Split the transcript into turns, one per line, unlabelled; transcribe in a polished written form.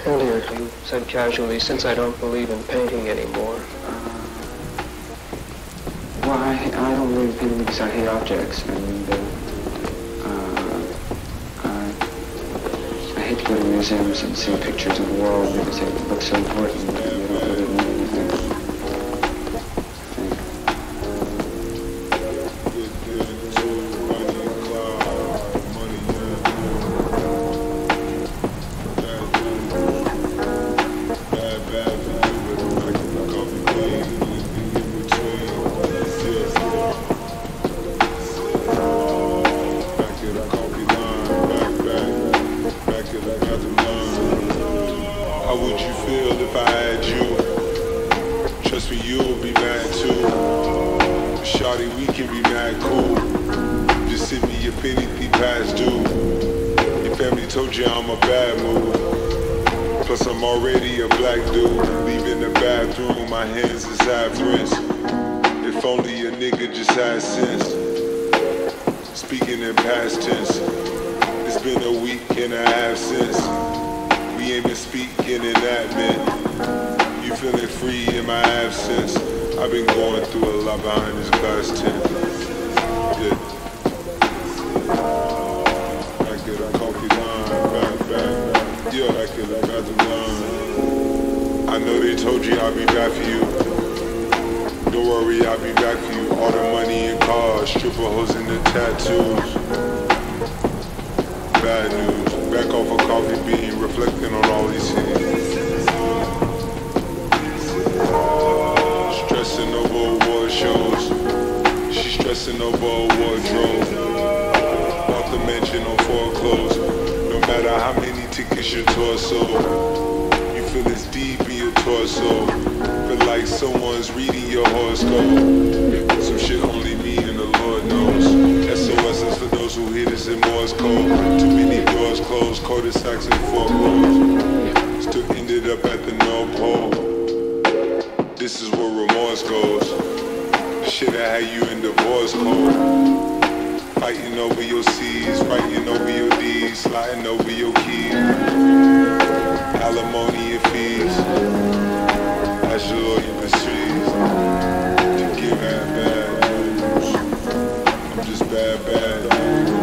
Earlier you said casually, since I don't believe in painting anymore.
Well, I don't believe in painting because I hate objects, and I hate to go to museums and see pictures of the world because they look so important and they don't really mean anything.
How would you feel if I had you? Trust me, you'll be mad too. Shawty, we can be mad cool. Just send me your anything past due. Your family told you I'm a bad move. Plus I'm already a black dude. Leaving the bathroom, my hands is half rinsed. If only a nigga just had sense. Speaking in past tense. It's been a week and a half since we ain't been speaking in admin. You feeling free in my absence? I've been going through a lot behind this glass tent. Yeah. Back at the coffee line, back. Yeah, back at the bathroom line. I know they told you I'll be back for you. Don't worry, I'll be back for you. All the money and cars, stripper hoes and the tattoos. Bad news, back off a coffee bean, reflecting on all these things. Stressing over award shows, she's stressing over a wardrobe. Bought the mansion on foreclosed, no matter how many tickets your torso. You feel it's deep in your torso, feel like someone's reading your horoscope. Some shit only me and the Lord knows. SOS is for those who hear this in Morse code. Too many doors closed, cul-de-sacs and foreclosed. Still ended up at the North Pole. This is where remorse goes. Shit I had you in divorce code. Fighting over your C's, fighting over your D's, sliding over your keys. Alimony and fees. As your lawyer proceeds to give bad news. I'm just bad.